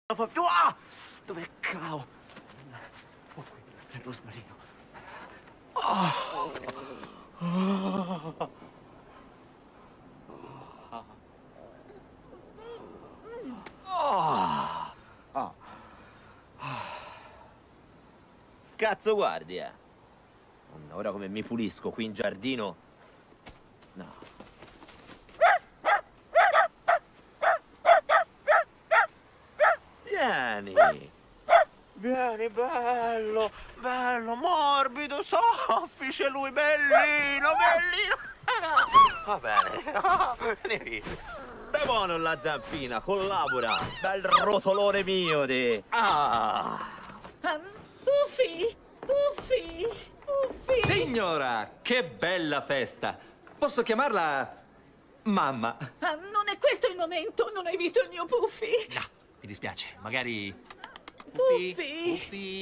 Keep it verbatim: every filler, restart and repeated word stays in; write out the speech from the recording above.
fa più. Ah! Dov'è Cao? Oh, qui, è il rosmarino. Oh. Oh. Oh. Oh. Cazzo guardi, eh? Ora come mi pulisco qui in giardino? No. Vieni. Vieni, bello, bello, morbido, soffice lui, bellino, bellino. Va bene, vieni. Stai buono la zampina, collabora. Bel rotolone mio di... Ah. Um, Puffi, Puffi, Puffi. Signora, che bella festa. Posso chiamarla mamma? Ah, non è questo il momento, non hai visto il mio Puffi? No, mi dispiace, magari... Puffi. Puffi.